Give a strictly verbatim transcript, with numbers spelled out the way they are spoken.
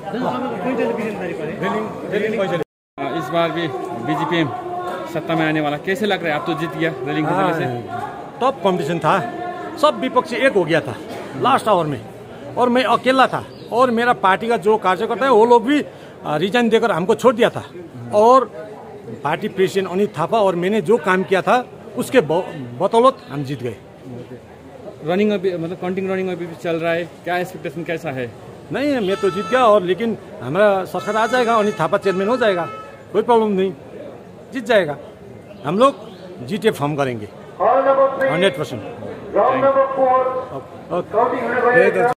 इस बार भी बीजेपी सत्ता में आने वाला, कैसे लग रहा है? आप तो जीत गया रेलिंग से। टफ कंपटीशन था, सब विपक्षी एक हो गया था लास्ट आवर में, और मैं अकेला था, और मेरा पार्टी का जो कार्यकर्ता है वो लोग भी रिजाइन देकर हमको छोड़ दिया था, और पार्टी प्रेसिडेंट अनित थापा और मैंने जो काम किया था उसके बदौलत हम जीत गए। रनिंग अभी मतलब काउंटिंग रनिंग अभी भी चल रहा है, क्या एक्सपेक्टेशन कैसा है? नहीं, मैं तो जीत गया, और लेकिन हमारा सरकार आ जाएगा, अनित थापा चेयरमैन हो जाएगा, कोई प्रॉब्लम नहीं, जीत जाएगा। हम लोग जीटे फॉर्म करेंगे हंड्रेड परसेंट।